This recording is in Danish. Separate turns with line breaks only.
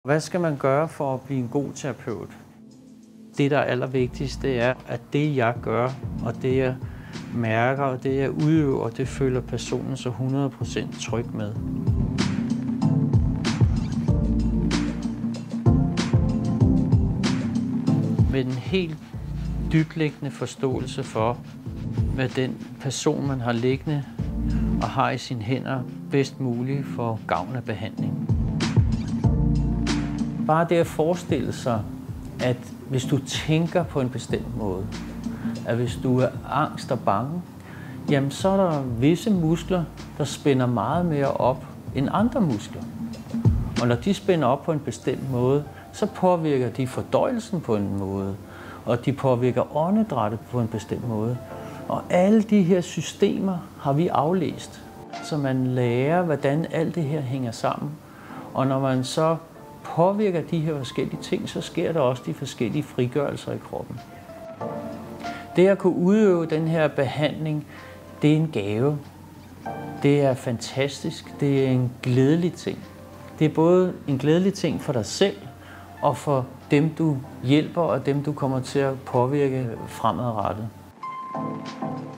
Hvad skal man gøre for at blive en god terapeut? Det, der er allervigtigst, det er, at det, jeg gør, og det, jeg mærker, og det, jeg udøver, det føler personen så 100% tryg med. Med en helt dybtliggende forståelse for, hvad den person, man har liggende og har i sine hænder, bedst muligt for gavn af behandling. Bare det at forestille sig, at hvis du tænker på en bestemt måde, at hvis du er angst og bange, jamen så er der visse muskler, der spænder meget mere op end andre muskler. Og når de spænder op på en bestemt måde, så påvirker de fordøjelsen på en måde, og de påvirker åndedrættet på en bestemt måde. Og alle de her systemer har vi aflæst, så man lærer, hvordan alt det her hænger sammen. Og når man så påvirker de her forskellige ting, så sker der også de forskellige frigørelser i kroppen. Det at kunne udøve den her behandling, det er en gave. Det er fantastisk. Det er en glædelig ting. Det er både en glædelig ting for dig selv og for dem, du hjælper og dem, du kommer til at påvirke fremadrettet.